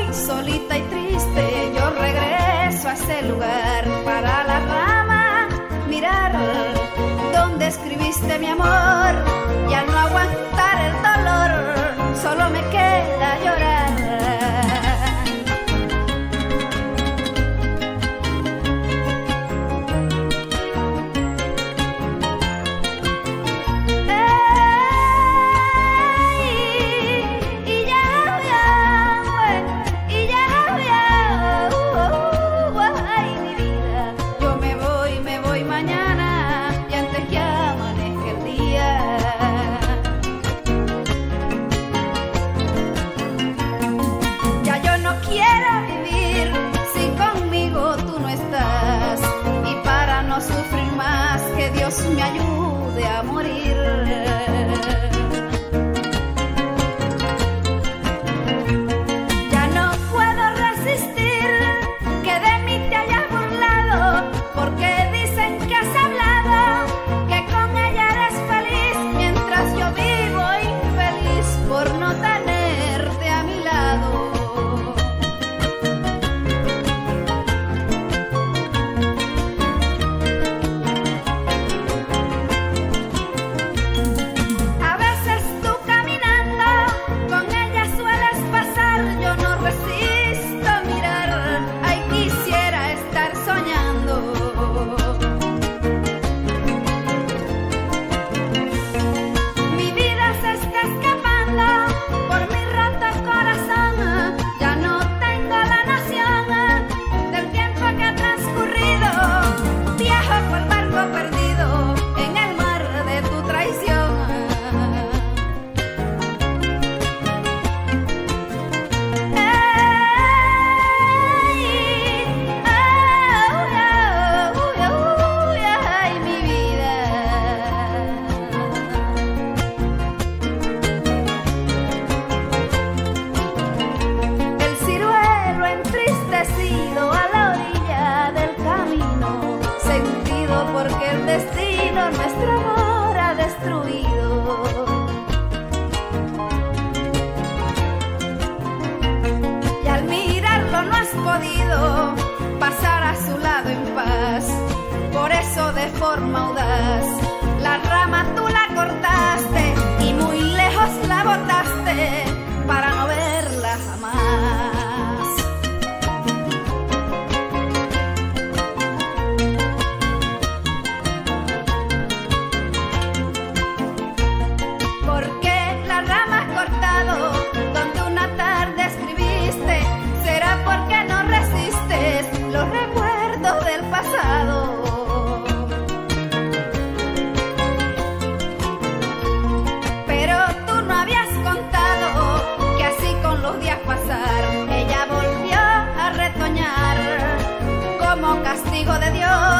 solita y triste, yo regreso a ese lugar para la rama mirar donde escribiste mi amor, y al no aguantar el dolor solo me queda llorar. Sufrir más, que Dios me ayude a morir. Ya no puedo resistir que de mí te hayas burlado, porque dicen que has hablado, que con ella eres feliz, mientras yo vivo infeliz por no tenerte a mi lado. Porque el destino nuestro amor ha destruido. Y al mirarlo no has podido pasar a su lado en paz. Por eso de forma audaz la rama tú la cortaste y muy lejos la botaste para no verla jamás. Donde una tarde escribiste, será porque no resistes los recuerdos del pasado. Pero tú no habías contado que así con los días pasar, ella volvió a retoñar como castigo de Dios.